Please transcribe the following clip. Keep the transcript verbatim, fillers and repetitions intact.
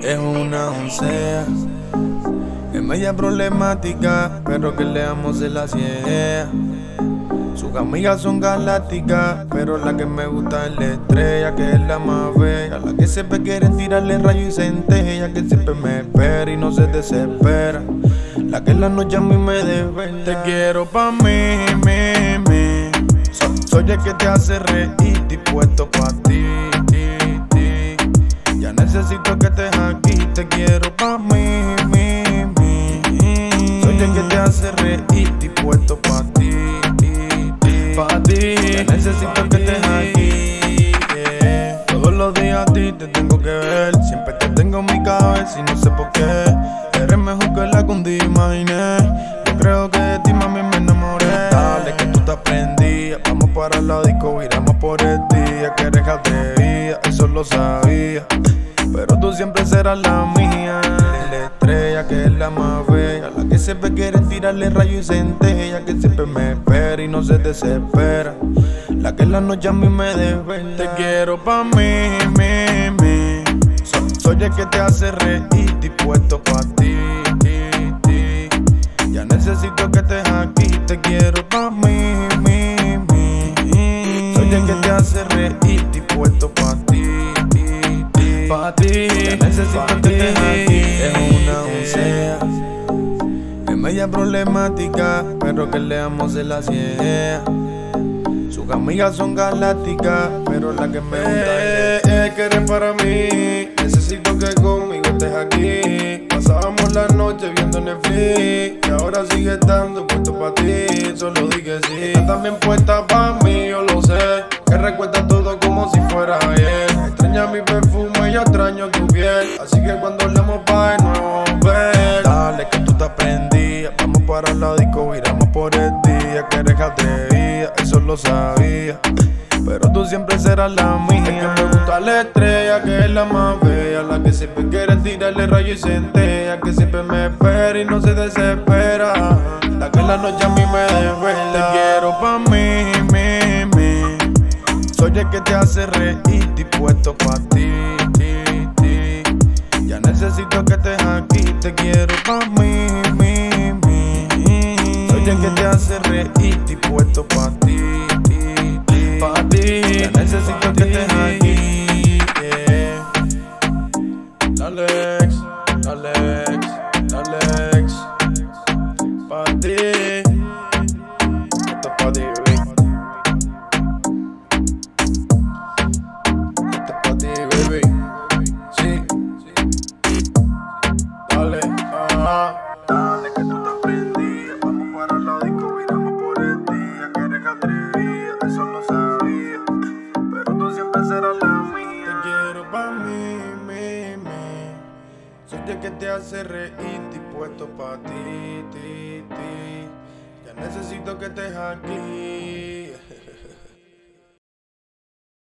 Es una oncea, es media problemática, pero que le damos se la ciega. Sus amigas son galácticas, pero la que me gusta es la estrella, que es la más bella. La que siempre quiere tirarle rayo y centella, que siempre me espera y no se desespera. La que en la noche a mí me desvela. Te quiero pa' mí, mí, mí. So, soy el que te hace reír, dispuesto pa' ti, ti, ti. Ya necesito que estés aquí, te quiero pa' mí, mí, mí. Soy el que te hace reír, dispuesto pa' ti, ti, ti. Pa' ti, ya necesito que estés aquí, yeah. Todos los días a ti te tengo que ver, siempre te tengo en mi cabeza y no sé por qué. Eres mejor que la que un día imaginé. Yo creo que de ti, mami, me enamoré. Dale que tú te aprendías, vamos para la disco, iremos por el día. Que eres atrevida, eso lo sabía, pero tú siempre serás la mía. La estrella que es la más bella, la que siempre quiere tirarle rayo y centella, que siempre me espera y no se desespera. La que en la noche a mí me desvela. Te quiero pa' mí, mí, mí. So, soy el que te hace reír, dispuesto pa' ti, ti, ti. Ya necesito que estés aquí, te quiero pa' mí, mí, mí. Soy el que te hace reír, dispuesto pa' ti, ti, ti. Pa' ti, ya necesito pa que estés aquí. Es una oncea, es media problemática, pero que le damos se la ciega. Sus amigas son galácticas, pero la que me gusta es eh, eh, que eres para mí. Necesito que conmigo estés aquí. Pasábamos la noche viendo Netflix y ahora sigue estando puesto pa' ti. Solo di que sí. Estás también puesta pa' mí, yo lo sé. Que recuerda todo como si fuera ayer. Extraña mi perfume y yo extraño tu piel. Así que cuando hablemos pa' de nuevo ver. Dale que tú te aprendías, vamos para la disco, iremos por el día. Que eres atrevida, eso lo sabía, pero tú siempre serás la mía. Es que me gusta la estrella, que es la más bella, la que siempre quiere tirarle rayo y centella, que siempre me espera y no se desespera. La que en la noche a mí me desvela. Te quiero pa' mí, mí, mí. Soy el que te hace reír, dispuesto pa' ti, ti, ti. Ya necesito que estés aquí, te quiero pa' mí, mí, mí. Soy el que te hace reír, dispuesto pa' ti, ti, ti. Pa' ti, ya necesito que estés aquí, yeah. Alex, Alex, Alex, pa' ti. Esto es pa' ti, baby. Esto es pa' ti, baby. Sí. Dale, ah. Dale que tú te aprendías, vamos para la disco, viramos por el día. Que eres atrevida, eso lo sabía, pero tú siempre serás la mía. Te quiero pa' mí, mí, mí. Soy el que te hace reír, dispuesto pa' ti, ti, ti. Ya necesito que estés aquí.